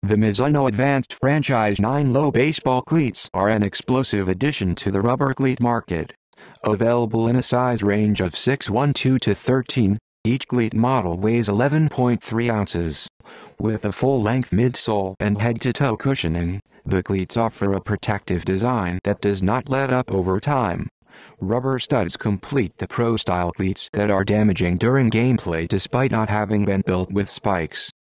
The Mizuno Advanced Franchise 9 Low Baseball Cleats are an explosive addition to the rubber cleat market. Available in a size range of 6.12 to 13, each cleat model weighs 11.3 ounces. With a full-length midsole and head-to-toe cushioning, the cleats offer a protective design that does not let up over time. Rubber studs complete the pro-style cleats that are damaging during gameplay despite not having been built with spikes.